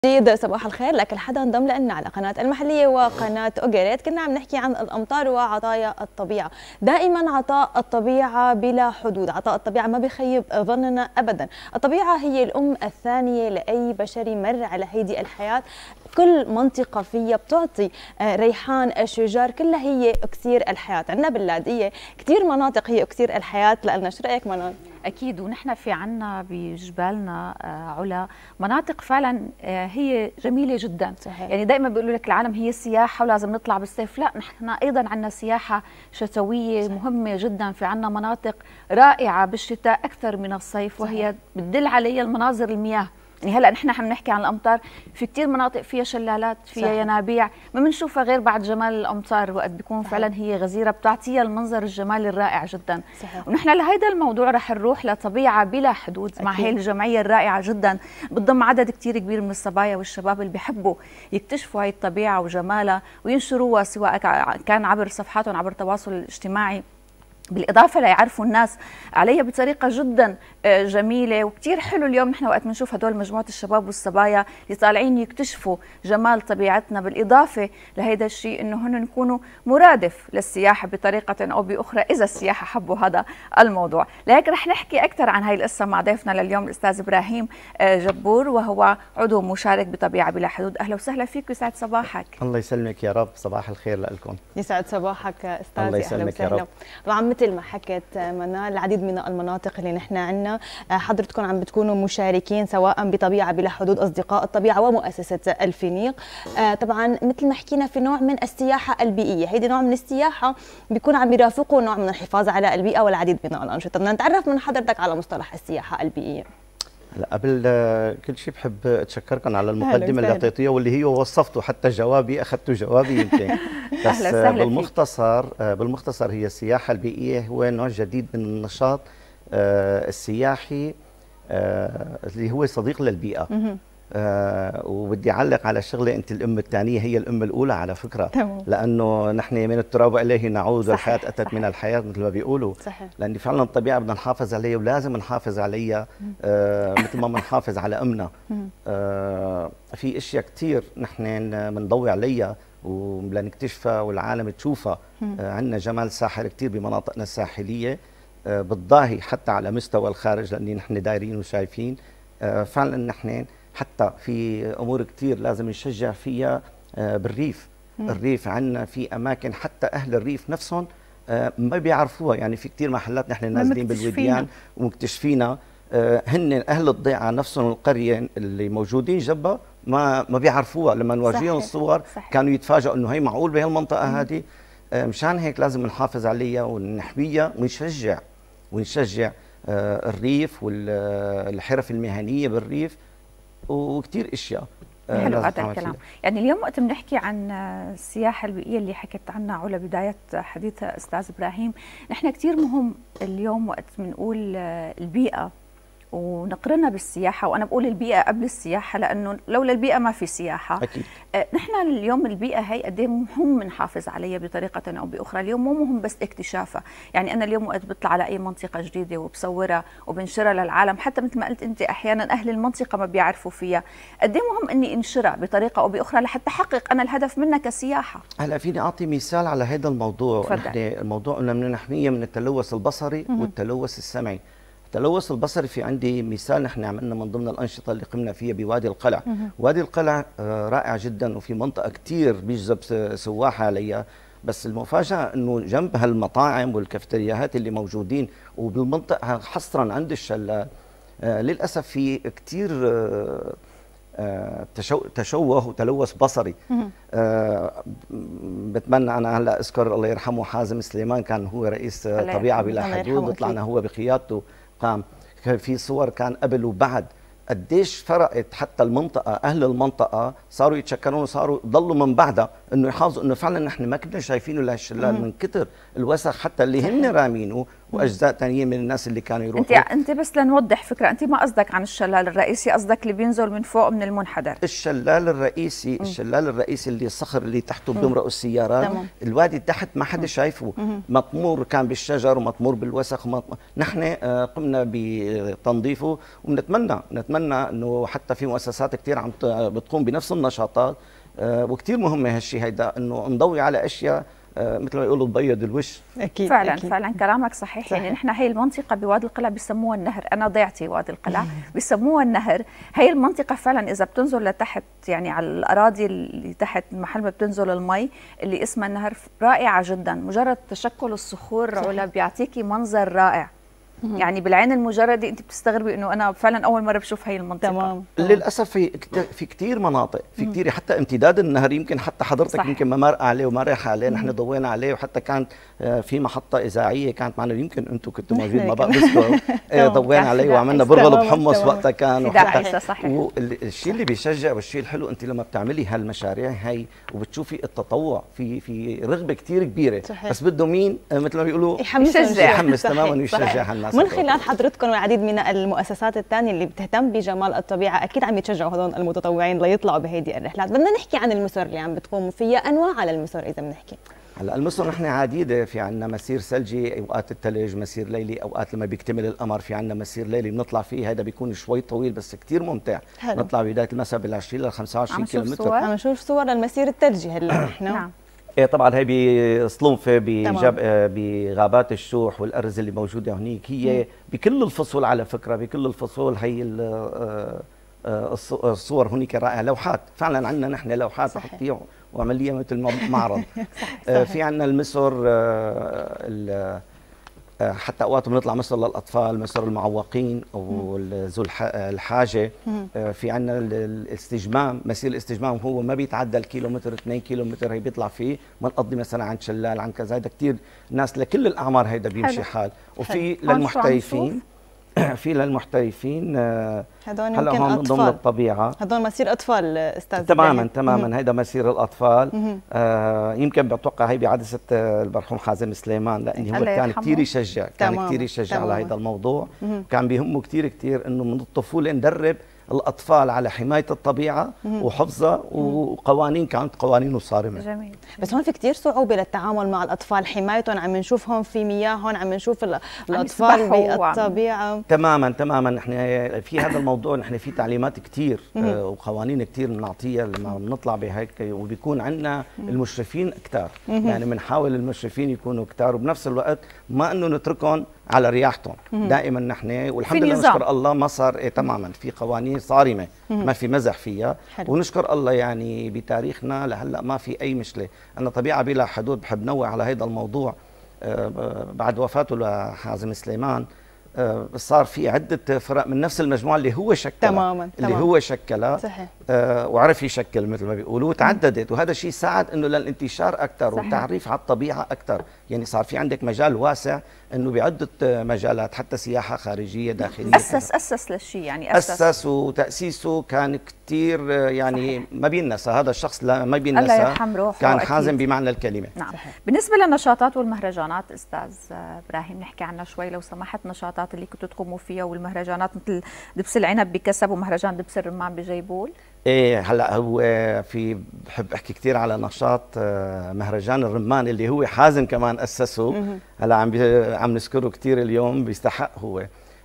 جديد صباح الخير لكل حدا انضم لنا على قناة المحلية وقناة أوجريت. كنا عم نحكي عن الأمطار وعطايا الطبيعة. دائما عطاء الطبيعة بلا حدود، عطاء الطبيعة ما بيخيب ظننا أبدا. الطبيعة هي الأم الثانية لأي بشر يمر على هيدي الحياة. كل منطقة فيها بتعطي ريحان، الشجار، كلها هي أكسير الحياة. عندنا باللاذقية كثير مناطق هي أكسير الحياة لنا. شو رأيك منال؟ أكيد، ونحن في عنا بجبالنا علا مناطق فعلا هي جميلة جدا. صحيح. يعني دائما بيقولوا لك العالم هي السياحة ولازم نطلع بالصيف، لا نحن أيضا عنا سياحة شتوية. صحيح. مهمة جدا. في عنا مناطق رائعة بالشتاء أكثر من الصيف، وهي بتدل علي المناظر المياه. يعني هلا نحن عم نحكي عن الامطار، في كثير مناطق فيها شلالات، فيها صحيح. ينابيع ما بنشوفها غير بعد جمال الامطار، وقت بيكون صحيح. فعلا هي غزيره بتعطيها المنظر الجمالي الرائع جدا. صحيح. ونحن لهيدا الموضوع رح نروح لطبيعه بلا حدود. أكيد. مع هي الجمعيه الرائعه جدا بتضم عدد كثير كبير من الصبايا والشباب اللي بيحبوا يكتشفوا هي الطبيعه وجمالها وينشروها، سواء كان عبر صفحاتهم عبر التواصل الاجتماعي، بالإضافة ليعرفوا الناس عليها بطريقة جدا جميلة. وكتير حلو اليوم نحن وقت بنشوف هدول مجموعة الشباب والصبايا اللي طالعين يكتشفوا جمال طبيعتنا، بالإضافة لهيدا الشيء إنه هن نكونوا مرادف للسياحة بطريقة أو بأخرى إذا السياحة حبوا هذا الموضوع. لهيك رح نحكي أكثر عن هاي القصة مع ضيفنا لليوم الأستاذ إبراهيم جبور، وهو عضو مشارك بطبيعة بلا حدود. أهلا وسهلا فيك ويسعد صباحك. الله يسلمك يا رب، صباح الخير لكم. يسعد صباحك أستاذ. الله يسلمك يا رب. طبعا مثل ما حكت منال، العديد من المناطق اللي نحن عندنا حضرتكم عم بتكونوا مشاركين سواء بطبيعه بلا حدود، اصدقاء الطبيعه ومؤسسه الفينيق. طبعا مثل ما حكينا في نوع من السياحه البيئيه، هيدي نوع من السياحه بيكون عم يرافقه نوع من الحفاظ على البيئه والعديد من الانشطه. بدنا نتعرف من حضرتك على مصطلح السياحه البيئيه. هلا قبل كل شيء بحب اتشكركم على المقدمه اللي اعطيتيها، واللي هي وصفتوا حتى جوابي، اخذتوا جوابي يمكن. بس بالمختصر هي السياحه البيئيه هو نوع جديد من النشاط السياحي اللي هو صديق للبيئه. وبدي اعلق على شغله، انت الام الثانيه هي الام الاولى على فكره. تمام. لانه نحن من التراب اليه نعود، والحياه اتت من الحياه مثل ما بيقولوا. صحيح. لان فعلا الطبيعه بدنا نحافظ عليها، ولازم نحافظ عليها مثل ما بنحافظ على امنا. في اشياء كثير نحن بنضوي عليها ولنكتشفها والعالم تشوفها. عندنا جمال ساحر كثير بمناطقنا الساحليه، بالضاهي حتى على مستوى الخارج، لان نحن دايرين وشايفين. فعلا نحن حتى في امور كثير لازم نشجع فيها بالريف. الريف عندنا في اماكن حتى اهل الريف نفسهم ما بيعرفوها. يعني في كثير محلات نحن نازلين بالوديان ومكتشفينها، هن اهل الضيعه نفسهم القريه اللي موجودين جنبها ما بيعرفوها. لما نورجيهم الصور كانوا يتفاجئوا انه هي معقول بهالمنطقه هذه. مشان هيك لازم نحافظ عليها ونحميها ونشجع الريف والحرف المهنيه بالريف وكثير اشياء. حلو هذا الكلام. يعني اليوم وقت بنحكي عن السياحه البيئيه اللي حكت عنها علا بدايه حديثها استاذ ابراهيم، نحن كثير مهم اليوم وقت بنقول البيئه ونقرنها بالسياحه، وانا بقول البيئه قبل السياحه، لانه لولا البيئه ما في سياحه. اكيد. نحن اليوم البيئه هي قد ايه مهم نحافظ عليها بطريقه او باخرى. اليوم مو مهم بس اكتشافها، يعني انا اليوم وقت بطلع على اي منطقه جديده وبصورها وبنشرها للعالم، حتى مثل ما قلت انت احيانا اهل المنطقه ما بيعرفوا فيها، قد ايه مهم اني انشرها بطريقه او باخرى لحتى احقق انا الهدف منها كسياحه. هلا فيني اعطي مثال على هذا الموضوع. نحن الموضوع انه بدنا نحميه من التلوث البصري والتلوث السمعي. التلوث البصري في عندي مثال نحن عملنا من ضمن الأنشطة اللي قمنا فيها بوادي القلع. وادي القلع رائع جدا، وفي منطقة كثير بيجذب سواح عليها. بس المفاجأة انه جنب هالمطاعم والكافترياهات اللي موجودين وبالمنطقة حصرا عند الشلال للأسف في كثير تشوه وتلوث بصري. بتمنى انا هلا اذكر الله يرحمه حازم سليمان، كان هو رئيس طبيعة بلا حدود، وطلعنا هو بقيادته قام. كان في صور كان قبل وبعد، قديش فرقت حتى المنطقة. أهل المنطقة صاروا يتشكرون وصاروا ضلوا من بعدها إنه يحافظوا إنه فعلا نحن ما كنا شايفينه لهالشلال من كتر الوسخ حتى اللي هن رامينه واجزاء ثانيه من الناس اللي كانوا يروحوا. انت بس لنوضح فكره، انت ما قصدك عن الشلال الرئيسي، قصدك اللي بينزل من فوق من المنحدر. الشلال الرئيسي اللي الصخر اللي تحته بيمرقوا السيارات. الوادي تحت ما حدا شايفه، مطمور كان بالشجر ومطمور بالوسخ نحن قمنا بتنظيفه، ونتمنى انه حتى في مؤسسات كثير عم بتقوم بنفس النشاطات، وكثير مهمه هالشيء هيدا، انه نضوي على اشياء مثل ما يقولوا تبيض الوش. اكيد فعلا أكيد. فعلا كلامك صحيح. يعني نحن هي المنطقه بوادي القلع بيسموها النهر، انا ضيعتي وادي القلع بيسموها النهر. هي المنطقه فعلا اذا بتنزل لتحت، يعني على الاراضي اللي تحت محل ما بتنزل المي اللي اسمها النهر، رائعه جدا. مجرد تشكل الصخور علا بيعطيكي منظر رائع. يعني بالعين المجرده انت بتستغربي انه انا فعلا اول مره بشوف هي المنطقه. تمام. للاسف في كثير مناطق، في كثير حتى امتداد النهر يمكن حتى حضرتك صحيح. يمكن ما مر عليه وما راح عليه، نحن ضوينا عليه، وحتى كانت في محطه اذاعيه كانت معنا، يمكن انتم كنتوا موجودين ما بقى بذكر، ضوينا عليه وعملنا برغل بحمص وقتها كان. الشيء اللي بيشجع والشيء الحلو انت لما بتعملي هالمشاريع هي وبتشوفي التطوع في رغبه كثير كبيره صحيح. بس بده مين مثل ما بيقولوا يحمس تماما ويشجع هالناس. من خلال حضرتكم والعديد من المؤسسات الثانيه اللي بتهتم بجمال الطبيعه، اكيد عم يتشجعوا هذول المتطوعين ليطلعوا بهيدي الرحلات. بدنا نحكي عن المسر اللي عم بتقوموا فيها، انواع على المسر اذا بنحكي. هلا المسر نحن عديده، في عندنا مسير ثلجي اوقات الثلج، مسير ليلي اوقات لما بيكتمل القمر، في عندنا مسير ليلي بنطلع فيه، هذا بيكون شوي طويل بس كثير ممتع. نطلع بدايه المساء بال 20 ل 25 كيلومتر. عم نشوف صور للمسير الثلجي هلا نحن. نعم. ايه طبعا هي بصلنفه بغابات الشوح والارز اللي موجوده هنيك، هي بكل الفصول على فكره، بكل الفصول هي الصور هنيك رائعه، لوحات فعلا عندنا نحن لوحات بحطيها وعمليه مثل معرض. في عندنا المسر حتى اوقات بنطلع مسر للاطفال، مسر المعوقين او ذو الحاجه. في عندنا الاستجمام، مسير الاستجمام هو ما بيتعدى الكيلومتر 2 كيلومتر، هي بيطلع فيه بنقضي مثلا عند شلال عن كذا، هيدا كثير ناس لكل الاعمار هيدا بيمشي حال. وفي للمحترفين في للمحترفين هذول هلا هون من ضمن الطبيعه، هذول مسير اطفال استاذ. تماما هيدا مسير الاطفال. يمكن بتوقع هي بعدسه المرحوم حازم سليمان، لانه هو كان كثير يشجع، على هيدا الموضوع. كان بيهمه كثير انه من الطفوله ندرب الاطفال على حمايه الطبيعه وحفظها، وقوانين كانت قوانينه صارمه. جميل. بس هون في كثير صعوبه للتعامل مع الاطفال، حمايتهم عم نشوفهم في مياه، هون عم نشوف الاطفال بالطبيعه. تماما نحن في هذا الموضوع نحن في تعليمات كثير وقوانين كثير بنعطيها لما بنطلع بهيك، وبيكون عندنا المشرفين كثار، يعني بنحاول المشرفين يكونوا كثار، وبنفس الوقت ما انه نتركهم على رياحتهم. دائما نحن والحمد لله نشكر الله ما صار تماما، في قوانين صارمه ما في مزح فيها. حلو. ونشكر الله يعني بتاريخنا لهلا ما في اي مشكله. انا طبيعه بلا حدود بحب نوع على هذا الموضوع. بعد وفاته لحازم سليمان صار في عده فرق من نفس المجموعه اللي هو شكلها هو شكلها صحيح. وعرف يشكل مثل ما بيقولوا، وتعددت، وهذا الشيء ساعد انه للانتشار اكثر والتعريف على الطبيعه اكثر. يعني صار في عندك مجال واسع انه بعده مجالات، حتى سياحه خارجيه داخليه. اسس للشيء، يعني اسس وتاسيسه كان كثير يعني صحيح. ما بينسى هذا الشخص، لا ما بينسى، الله يرحم روحه، كان حازم بمعنى الكلمه. نعم. بالنسبه للنشاطات والمهرجانات استاذ ابراهيم، نحكي عنها شوي لو سمحت. نشاطات اللي كنتوا تقوموا فيها والمهرجانات مثل دبس العنب بكسب ومهرجان دبس الرمان بجيبول. ايه هلا هو بحب احكي كثير على نشاط مهرجان الرمان اللي هو حازم كمان اسسه. هلا عم نذكره كثير اليوم، بيستحق هو.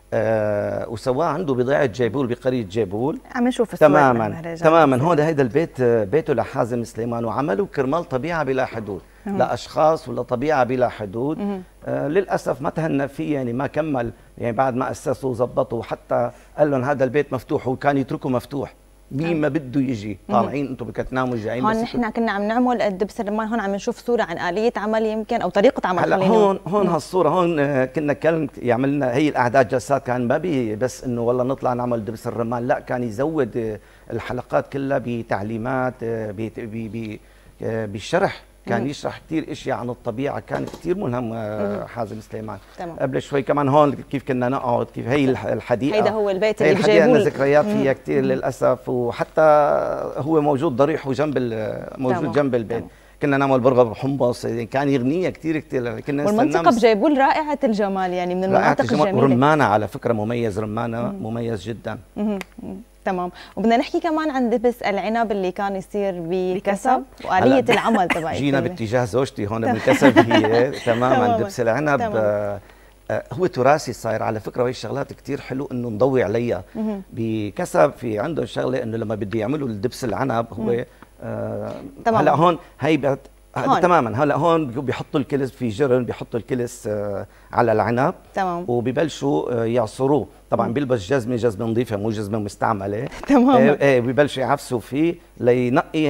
وسواه عنده بضيعه جيبول بقريه جيبول. عم نشوف تماما هون هيدا البيت بيته لحازم سليمان، وعمله كرمال طبيعه بلا حدود، لاشخاص ولا طبيعه بلا حدود. للاسف ما تهنى فيه، يعني ما كمل، يعني بعد ما اسسه وظبطه حتى قال لهم هذا البيت مفتوح، وكان يتركه مفتوح، مين ما بده يجي طالعين انتم بدكم تناموا جايين. هون نحن كنا عم نعمل الدبس الرمان، هون عم نشوف صوره عن آلية عمل يمكن او طريقه عمل. هلا هون هالصوره هون كنا يعملنا هي الاعداد جلسات، كان ما بس انه والله نطلع نعمل دبس الرمان، لا كان يزود الحلقات كلها بتعليمات بالشرح، كان يشرح كثير اشياء عن الطبيعه، كان كثير ملهم حازم سليمان. قبل شوي كمان هون كيف كنا نقعد، كيف هي الحديقه، هيدا هو البيت اللي بجيبول، ذكريات فيها كثير للاسف، وحتى هو موجود ضريح وجنب موجود جنب البيت. كنا نعمل برغر بحمص، كان يغنيه كثير كثير. كنا والمنطقه بجيبول رائعه الجمال، يعني من المناطق الجميله. ورمانة على فكره مميز، رمانة مميز جدا. تمام. وبدنا نحكي كمان عن دبس العنب اللي كان يصير بكسب وآلية العمل تبعي. جينا باتجاه زوجتي هون بالكسب هي تماما. دبس العنب هو تراثي صاير على فكره، وهي الشغلات كثير حلو انه نضوي عليها. بكسب في عندهم شغله انه لما بده يعملوا الدبس العنب هو هلا هون هي تماما. هلا هون بيحطوا الكلس في جرن، بيحطوا الكلس على العنب تمام، وبيبلشوا يعصروه. طبعا بيلبس جزمه نظيفه مو جزمه مستعمله. تمام. بيبلشوا يعفسوا فيه لينقي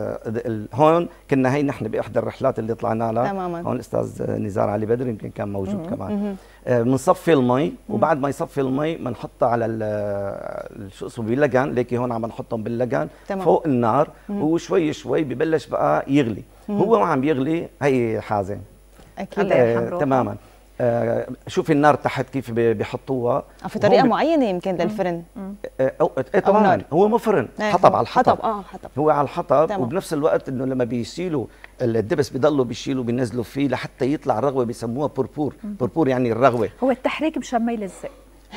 هون كنا هي نحن باحدى الرحلات اللي طلعنا لها تماما. هون الاستاذ نزار علي بدر يمكن كان موجود كمان. بنصفي المي، وبعد ما يصفي المي بنحطها على شو اسمه باللجن، ليكي هون عم نحطهم باللجن فوق النار، وشوي شوي ببلش بقى يغلي. هو عم يغلي هي حازم اكيد تماما. شوفي النار تحت كيف بيحطوها في طريقه معينه يمكن للفرن. طبعا هو مو فرن، حطب على الحطب. حطب هو على الحطب. وبنفس الوقت انه لما بيشيلوا الدبس بيضلوا بيشيلوا بينزلوا فيه لحتى يطلع رغوه، بيسموها بربور. بربور يعني الرغوه. هو التحريك مشان ما يلزق.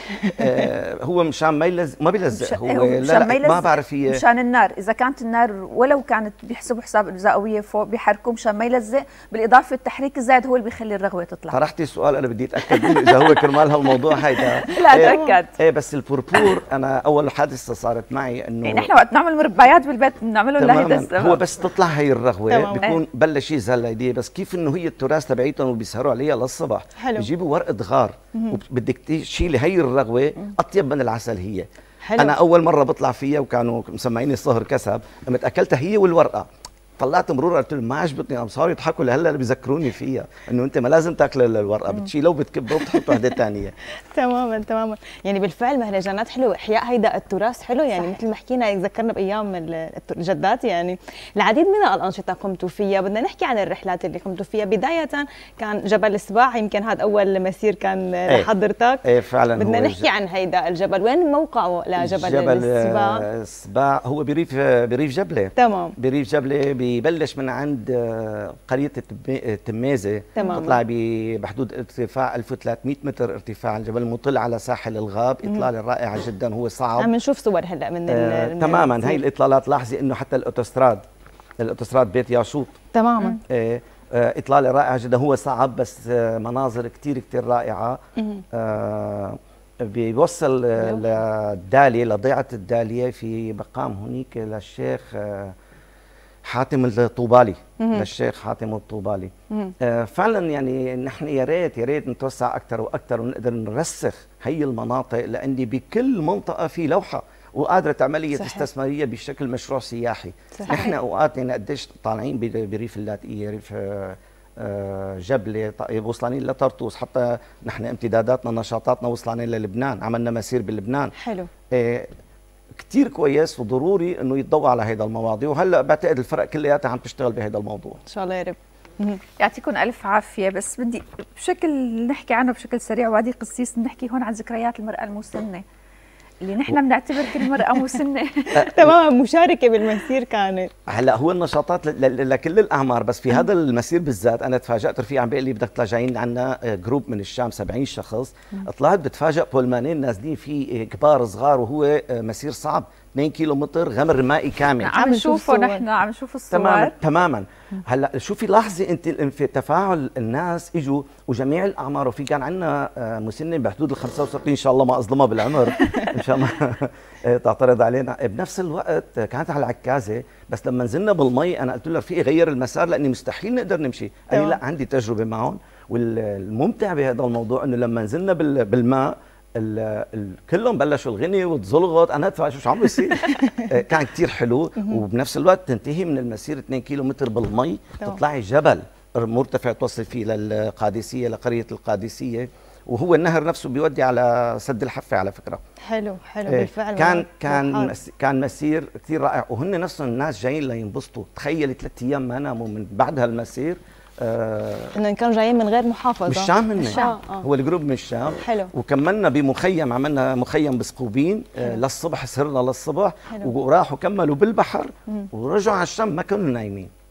هو مشان ما يلزق، ما بيلزق. هو لا ما بعرف هي مشان النار، اذا كانت النار ولو كانت بيحسبوا حساب زاويه فوق بيحركوا مشان ما يلزق، بالاضافه التحريك الزايد هو اللي بيخلي الرغوه تطلع. طرحتي السؤال انا بدي اتاكد منه اذا هو كرمال هالموضوع هيدا. لا تاكد. بس البربور انا اول حادثه صارت معي انه يعني نحن وقت نعمل مربيات بالبيت بنعملهم لهيدا السبب. هو بس تطلع هي الرغوه بيكون بلش يزهل هيدي، بس كيف انه هي التراث تبعيتهم وبيسهروا عليها للصبح. بيجيبوا ورقه غار وبدك تشيلي هي الرغوه اطيب من العسل هي. حلو. انا اول مره بطلع فيها وكانوا مسمعيني الصهر كسب، قمت اكلتها هي والورقه، طلعت مرور قلت لهم ما عجبتني، قام صاروا يضحكوا لهلا بيذكروني فيها انه انت ما لازم تاكل الورقه، بتشيلها وبتكبها وبتحط وحده ثانيه. تماما. يعني بالفعل مهرجانات حلوه، احياء هيدا التراث حلو، يعني صحيح. مثل ما حكينا يذكرنا بايام الجدات. يعني العديد من الانشطه قمتوا فيها. بدنا نحكي عن الرحلات اللي قمتوا فيها. بدايه كان جبل السباع، يمكن هذا اول مسير كان لحضرتك. فعلا. بدنا نحكي عن هيدا الجبل، وين موقعه لجبل السباع؟ السباع هو بريف جبله. تمام. بريف جبله بيبلش من عند قرية التمازة، تطلع بحدود ارتفاع 1300 متر ارتفاع الجبل، مطل على ساحل الغاب. إطلالة رائعة جدا، هو صعب. عم نشوف صور هلا من تماما. هي الإطلالات لاحظي إنه حتى الأوتوستراد بيت ياشوط تماما إطلالة رائعة جدا. هو صعب بس مناظر كتير رائعة. بيوصل للدالية، لضيعة الدالية في مقام هنيك للشيخ حاتم الطوبالي. للشيخ حاتم الطوبالي. فعلا يعني نحن يا ريت نتوسع اكثر واكثر ونقدر نرسخ هي المناطق، لاني بكل منطقه في لوحه وقادره تعمليه استثماريه بشكل مشروع سياحي. صحيح. نحن اوقات يعني قديش طالعين بريف اللاذقيه، ريف جبله، وصلانين لطرطوس، حتى نحن امتداداتنا نشاطاتنا وصلانين للبنان، عملنا مسير بلبنان. حلو. كتير كويس وضروري انه يتضوى على هيدا المواضيع، وهلا بعتقد الفرق كلياتها عم تشتغل بهيدا الموضوع. ان شاء الله يا رب. يعطيكم الف عافيه. بس بدي بشكل نحكي عنه بشكل سريع. وادي قسيس نحكي هون عن ذكريات المراه المسنه اللي نحن بنعتبر كل مرأة مسنة. تماما. مشاركة بالمسير كانت. هلا هو النشاطات لكل الأعمار، بس في هذا المسير بالذات أنا تفاجأت. رفيق عم بيقول لي بدك تطلع، جايين عنا جروب من الشام 70 شخص. طلعت بتفاجأ بولمانين نازلين فيه كبار صغار، وهو مسير صعب 2 كيلومتر غمر مائي كامل. عم نشوفه نحن، عم نشوف الصور. تماما. هلا شوفي لاحظي انت في تفاعل الناس، اجوا وجميع الاعمار، وفي كان عندنا مسنه بحدود ال 65 ان شاء الله ما اظلمها بالعمر ان شاء الله تعترض علينا. بنفس الوقت كانت على العكازه، بس لما نزلنا بالمي انا قلت له رفيقي غير المسار لاني مستحيل نقدر نمشي. قال لي لا عندي تجربه معهم. والممتع بهذا الموضوع انه لما نزلنا بالماء كلهم بلشوا الغني وتزلغط. انا ادفع شو عم بيصير. كان كثير حلو. وبنفس الوقت تنتهي من المسير 2 كيلومتر بالمي، تطلعي جبل مرتفع توصل فيه للقادسيه، لقريه القادسيه، وهو النهر نفسه بيودي على سد الحفه على فكره. حلو بالفعل. كان مسير كثير رائع، وهن نفسهم الناس جايين لينبسطوا. تخيلي 3 ايام ما ناموا من بعد هالمسير. انه كانوا جايين من غير محافظه. من الشام. هو الجروب من الشام. حلو. وكملنا بمخيم، عملنا مخيم بسقوبين للصبح، سهرنا للصبح. وراحوا كملوا بالبحر ورجعوا على الشام، ما كانوا نايمين.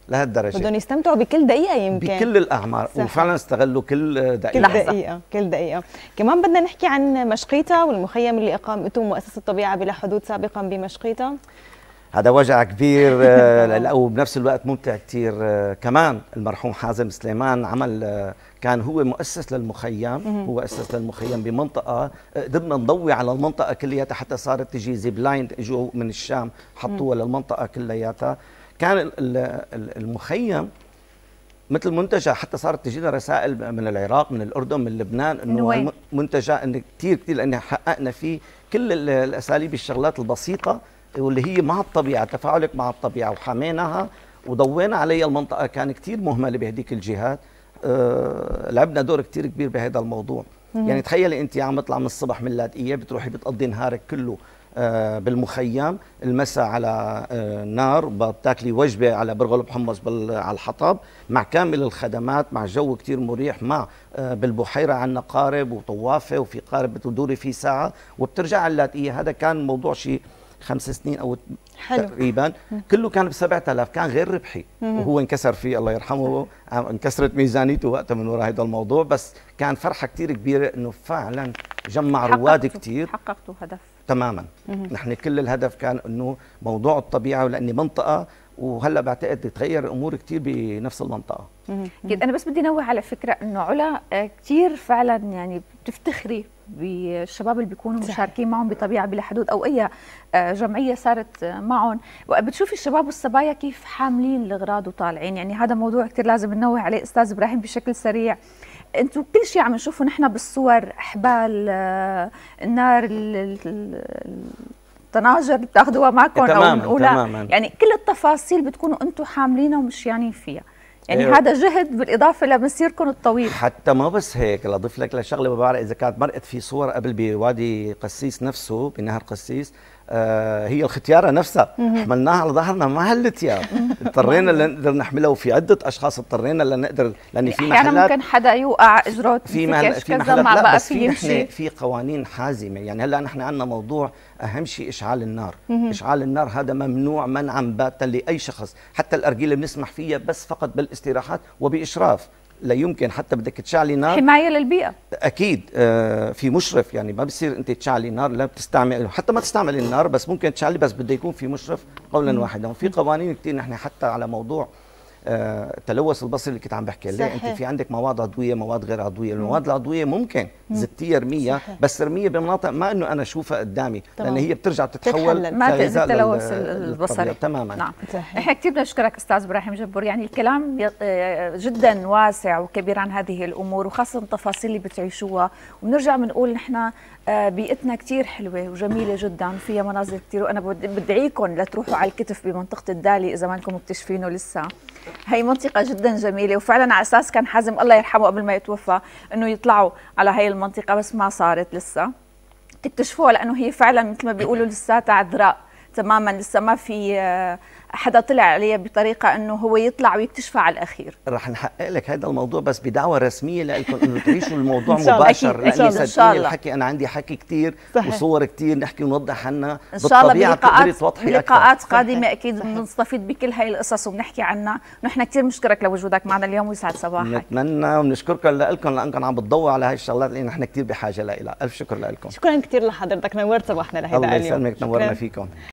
لهالدرجه بدهم يستمتعوا بكل دقيقه يمكن بكل الاعمار. صح. وفعلا استغلوا كل دقيقه كل دقيقه. كمان بدنا نحكي عن مشقيتا والمخيم اللي اقامته مؤسسه الطبيعه بلا حدود سابقا بمشقيتا. هذا وجع كبير وبنفس الوقت ممتع كثير. كمان المرحوم حازم سليمان عمل، كان هو مؤسس للمخيم، هو أسس للمخيم بمنطقة قدرنا نضوي على المنطقة كلياتها حتى صارت تجي زيب لاين اجوا من الشام حطوها للمنطقة كلياتها. كان المخيم مثل منتجع، حتى صارت تجينا رسائل من العراق من الأردن من لبنان انه منتجع انه كثير لأن حققنا فيه كل الأساليب الشغلات البسيطة واللي هي مع الطبيعة، تفاعلك مع الطبيعة، وحميناها وضوينا عليها. المنطقة كان كثير مهملة بهديك الجهات. لعبنا دور كثير كبير بهذا الموضوع. يعني تخيلي انت عم تطلع من الصبح من اللاذقيه بتروحي بتقضي نهارك كله بالمخيم، المساء على نار بتاكلي وجبه على برغل حمص على الحطب مع كامل الخدمات، مع جو كثير مريح، مع بالبحيره عندنا قارب وطوافه وفي قارب بتدوري فيه ساعه وبترجع على اللاذقيه. هذا كان موضوع شيء 5 سنين او تقريبا، كله كان ب 7000، كان غير ربحي وهو انكسر فيه الله يرحمه، انكسرت ميزانيته وقتها من وراء هذا الموضوع. بس كان فرحه كثير كبيره انه فعلا جمع رواد كثير. حققتوا هدف تماما. نحن كل الهدف كان انه موضوع الطبيعه، ولاني منطقه وهلا بعتقد تتغير الامور كثير بنفس المنطقه. اكيد. انا بس بدي نوه على فكره انه علا كثير فعلا يعني بتفتخري بالشباب اللي بيكونوا مشاركين معهم بطبيعه بلا حدود او اي جمعيه صارت معهم، وبتشوفي الشباب والصبايا كيف حاملين الاغراض وطالعين. يعني هذا موضوع كثير لازم ننوه عليه استاذ ابراهيم بشكل سريع. انتم كل شيء عم نشوفه نحن بالصور، احبال النار، الطناجر اللي بتاخذوها معكم او بنقولها، يعني كل التفاصيل بتكونوا انتم حاملينها ومشيانين فيها. يعني هذا جهد بالاضافه لمسيركم الطويل. حتى ما بس هيك، لاضيف لك لشغله، ما بعرف اذا كانت مرقت في صور قبل بوادي قسيس نفسه بنهر قسيس، هي الختياره نفسها حملناها على ظهرنا مع هالتياب، اضطرينا لنقدر نحملها، وفي عده اشخاص اضطرينا لنقدر، لان في محلات يعني ممكن حدا يوقع اجره في محلات ما بقى في يمشي. في قوانين حازمه. يعني هلا نحن عندنا موضوع اهم شيء اشعال النار. اشعال النار هذا ممنوع منعا باتا لاي شخص، حتى الارجيله بنسمح فيها بس فقط بالاستراحات وباشراف. لا يمكن حتى بدك تشعلي نار، حمايه للبيئه اكيد. في مشرف، يعني ما بصير انت تشعلي نار، لا بتستعمل حتى ما تستعملي النار، بس ممكن تشعلي، بس بده يكون في مشرف قولا واحدا. وفي قوانين كثير نحن حتى على موضوع التلوث البصري اللي كنت عم بحكي عليه. انت في عندك مواد عضويه، مواد غير عضويه. المواد العضويه ممكن زتيه ارميها، بس ارميها بمناطق ما انه انا اشوفها قدامي، لان هي بترجع تتحول ما تاذي التلوث البصري. تماما. نعم. احنا كثير بنشكرك استاذ ابراهيم جبور. يعني الكلام جدا واسع وكبير عن هذه الامور، وخاصه التفاصيل اللي بتعيشوها. وبنرجع بنقول نحن بيئتنا كثير حلوه وجميله جدا، فيها مناظر كثير. وانا بدعيكم لتروحوا على الكتف بمنطقه الدالي اذا ما انكم مكتشفينه لسه. هي منطقة جدا جميلة، وفعلا على اساس كان حازم الله يرحمه قبل ما يتوفى انه يطلعوا على هي المنطقة، بس ما صارت لسه تكتشفوها، لانه هي فعلا مثل ما بيقولوا لساتها عذراء تماما، لسه ما في حدا طلع عليها بطريقه انه هو يطلع ويكتشفها على الاخير. رح نحقق لك هذا الموضوع بس بدعوه رسميه لكم انه تعيشوا الموضوع مباشر، لاني صدقيني الحكي انا عندي حكي كثير وصور كثير نحكي ونوضح عنها بالطبيعه، بتقدري توضحي اكثر. بلقاءات قادمه اكيد بنستفيد بكل هاي القصص وبنحكي عنها. نحن كثير بنشكرك لوجودك معنا اليوم ويسعد صباحك. نتمنى وبنشكركم لكم لانكم عم بتضووا على هاي الشغلات اللي نحن كثير بحاجه لها. الف شكر لكم. شكرا كثير لحضرتك، نورت صباحنا لهيدا اليوم. الله يسلمك، نورنا فيكم.